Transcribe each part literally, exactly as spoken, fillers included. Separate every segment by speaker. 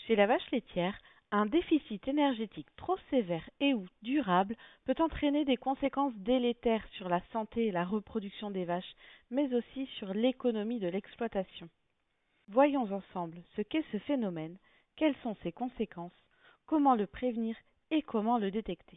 Speaker 1: Chez la vache laitière, un déficit énergétique trop sévère et ou durable peut entraîner des conséquences délétères sur la santé et la reproduction des vaches, mais aussi sur l'économie de l'exploitation. Voyons ensemble ce qu'est ce phénomène, quelles sont ses conséquences, comment le prévenir et comment le détecter.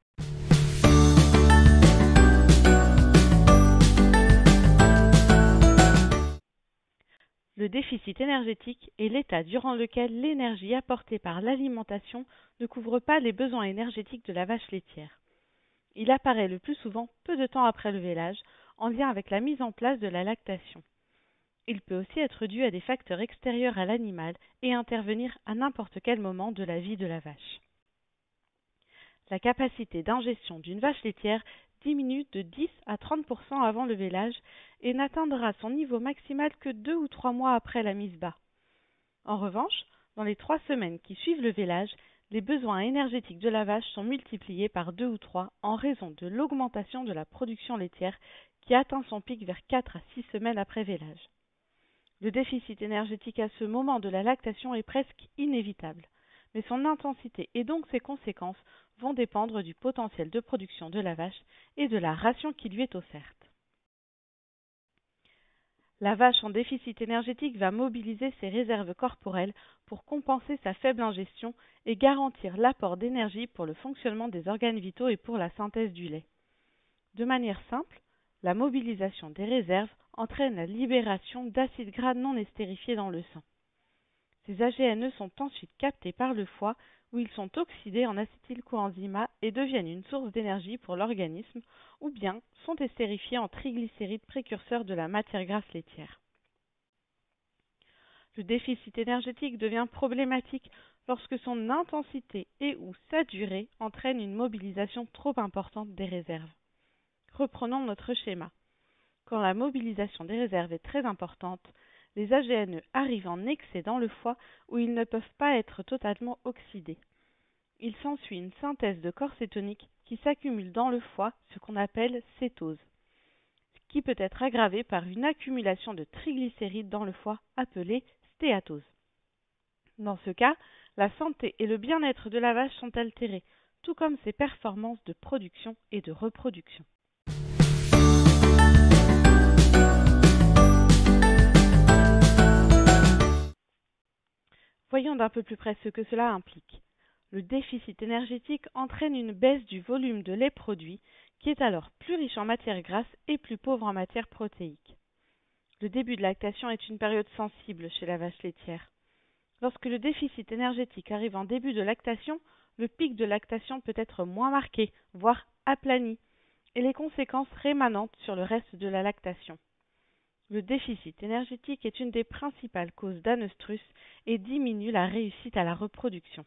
Speaker 1: Le déficit énergétique est l'état durant lequel l'énergie apportée par l'alimentation ne couvre pas les besoins énergétiques de la vache laitière. Il apparaît le plus souvent peu de temps après le vélage, en lien avec la mise en place de la lactation. Il peut aussi être dû à des facteurs extérieurs à l'animal et intervenir à n'importe quel moment de la vie de la vache. La capacité d'ingestion d'une vache laitière diminue de dix à trente pour cent avant le vélage et n'atteindra son niveau maximal que deux ou trois mois après la mise bas. En revanche, dans les trois semaines qui suivent le vélage, les besoins énergétiques de la vache sont multipliés par deux ou trois en raison de l'augmentation de la production laitière qui atteint son pic vers quatre à six semaines après vélage. Le déficit énergétique à ce moment de la lactation est presque inévitable, mais son intensité et donc ses conséquences vont dépendre du potentiel de production de la vache et de la ration qui lui est offerte. La vache en déficit énergétique va mobiliser ses réserves corporelles pour compenser sa faible ingestion et garantir l'apport d'énergie pour le fonctionnement des organes vitaux et pour la synthèse du lait. De manière simple, la mobilisation des réserves entraîne la libération d'acides gras non estérifiés dans le sang. Ces A G N E sont ensuite captés par le foie où ils sont oxydés en acétylcoenzyme A et deviennent une source d'énergie pour l'organisme ou bien sont estérifiés en triglycérides précurseurs de la matière grasse laitière. Le déficit énergétique devient problématique lorsque son intensité et ou sa durée entraînent une mobilisation trop importante des réserves. Reprenons notre schéma. Quand la mobilisation des réserves est très importante, les A G N E arrivent en excès dans le foie où ils ne peuvent pas être totalement oxydés. Il s'ensuit une synthèse de corps cétonique qui s'accumule dans le foie, ce qu'on appelle cétose, qui peut être aggravée par une accumulation de triglycérides dans le foie appelée stéatose. Dans ce cas, la santé et le bien-être de la vache sont altérés, tout comme ses performances de production et de reproduction. Voyons d'un peu plus près ce que cela implique. Le déficit énergétique entraîne une baisse du volume de lait produit, qui est alors plus riche en matière grasse et plus pauvre en matière protéique. Le début de lactation est une période sensible chez la vache laitière. Lorsque le déficit énergétique arrive en début de lactation, le pic de lactation peut être moins marqué, voire aplani, et les conséquences rémanentes sur le reste de la lactation. Le déficit énergétique est une des principales causes d'anœstrus et diminue la réussite à la reproduction.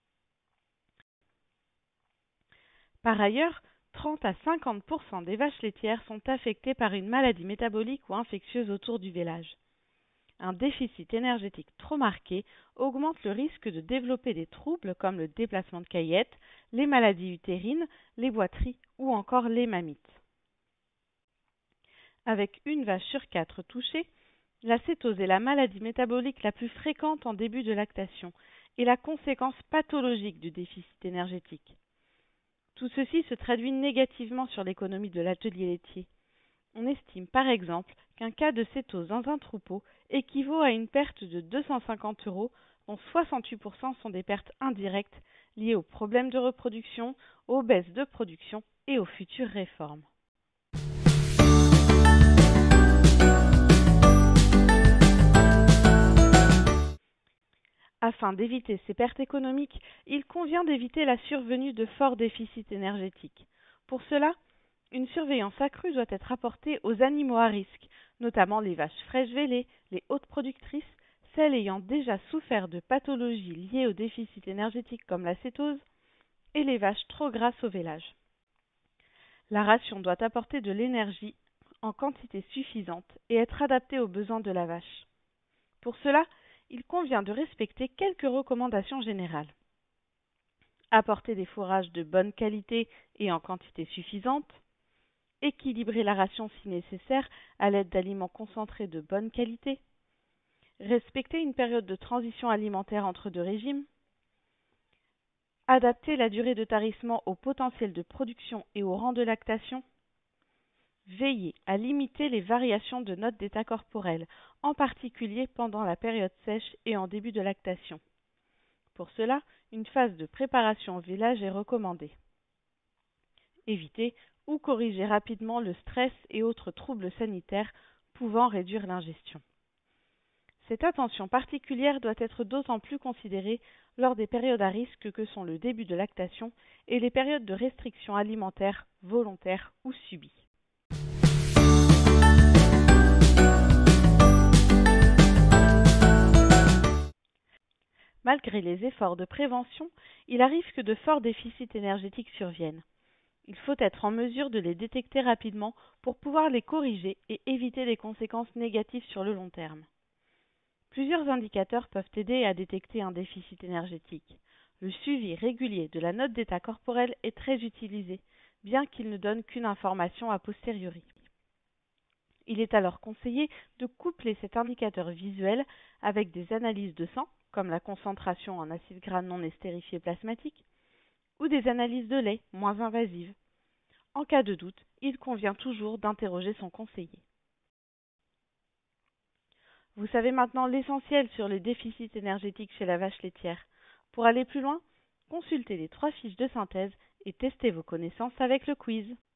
Speaker 1: Par ailleurs, trente à cinquante pour cent des vaches laitières sont affectées par une maladie métabolique ou infectieuse autour du vélage. Un déficit énergétique trop marqué augmente le risque de développer des troubles comme le déplacement de caillette, les maladies utérines, les boiteries ou encore les mammites. Avec une vache sur quatre touchée, la cétose est la maladie métabolique la plus fréquente en début de lactation et la conséquence pathologique du déficit énergétique. Tout ceci se traduit négativement sur l'économie de l'atelier laitier. On estime par exemple qu'un cas de cétose dans un troupeau équivaut à une perte de deux cent cinquante euros, dont soixante-huit pour cent sont des pertes indirectes liées aux problèmes de reproduction, aux baisses de production et aux futures réformes. Afin d'éviter ces pertes économiques, il convient d'éviter la survenue de forts déficits énergétiques. Pour cela, une surveillance accrue doit être apportée aux animaux à risque, notamment les vaches fraîches vélées, les hautes productrices, celles ayant déjà souffert de pathologies liées au déficit énergétique comme la cétose, et les vaches trop grasses au vélage. La ration doit apporter de l'énergie en quantité suffisante et être adaptée aux besoins de la vache. Pour cela, il convient de respecter quelques recommandations générales. Apporter des fourrages de bonne qualité et en quantité suffisante. Équilibrer la ration si nécessaire à l'aide d'aliments concentrés de bonne qualité. Respecter une période de transition alimentaire entre deux régimes. Adapter la durée de tarissement au potentiel de production et au rang de lactation. Veiller à limiter les variations de notes d'état corporel, en particulier pendant la période sèche et en début de lactation. Pour cela, une phase de préparation au village est recommandée. Éviter ou corriger rapidement le stress et autres troubles sanitaires pouvant réduire l'ingestion. Cette attention particulière doit être d'autant plus considérée lors des périodes à risque que sont le début de lactation et les périodes de restriction alimentaire volontaires ou subies. Malgré les efforts de prévention, il arrive que de forts déficits énergétiques surviennent. Il faut être en mesure de les détecter rapidement pour pouvoir les corriger et éviter des conséquences négatives sur le long terme. Plusieurs indicateurs peuvent aider à détecter un déficit énergétique. Le suivi régulier de la note d'état corporel est très utilisé, bien qu'il ne donne qu'une information a posteriori. Il est alors conseillé de coupler cet indicateur visuel avec des analyses de sang, comme la concentration en acides gras non estérifiés plasmatiques, ou des analyses de lait moins invasives. En cas de doute, il convient toujours d'interroger son conseiller. Vous savez maintenant l'essentiel sur les déficits énergétiques chez la vache laitière. Pour aller plus loin, consultez les trois fiches de synthèse et testez vos connaissances avec le quiz.